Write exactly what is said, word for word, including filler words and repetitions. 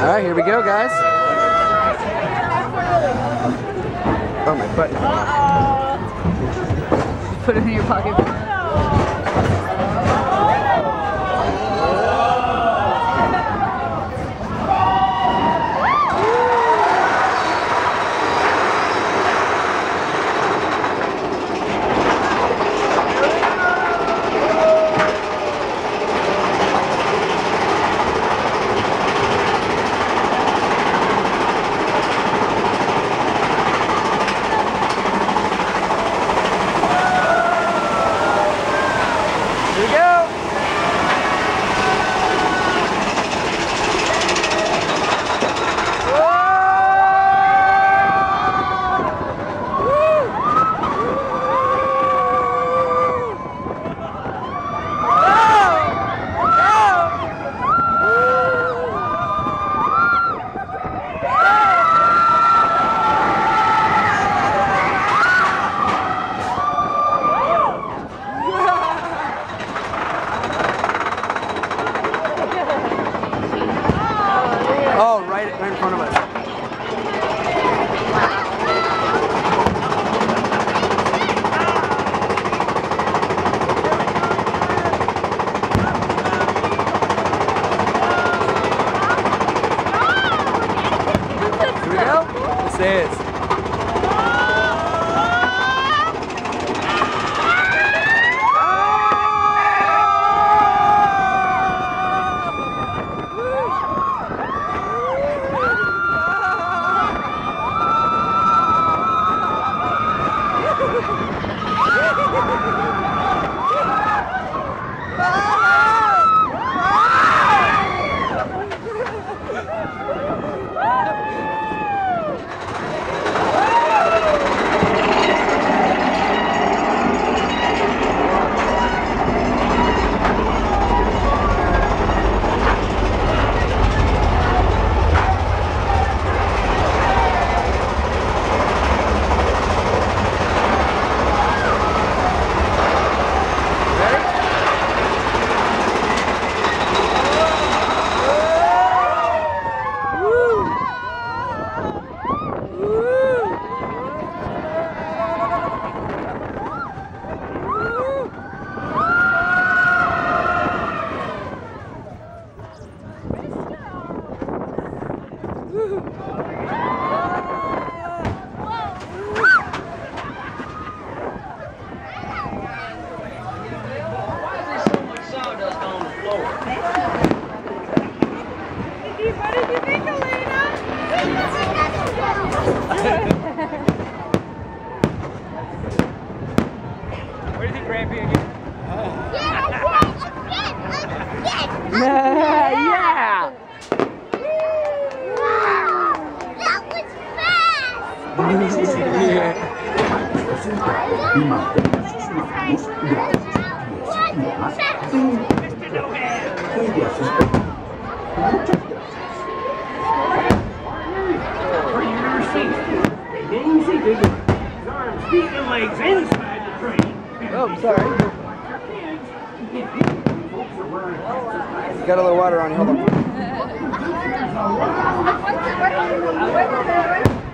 All right, here we go, guys. Oh, my butt. Uh-oh. Put it in your pocket. Oh, right, right in front of us. Here we go. This is. What did you think, Elena? What do you think, Grampy, again? Yeah! Yeah! Wow! That was fast! Arms, feet, and legs inside the train. Oh, I'm sorry. Got a little water on you. Hold on.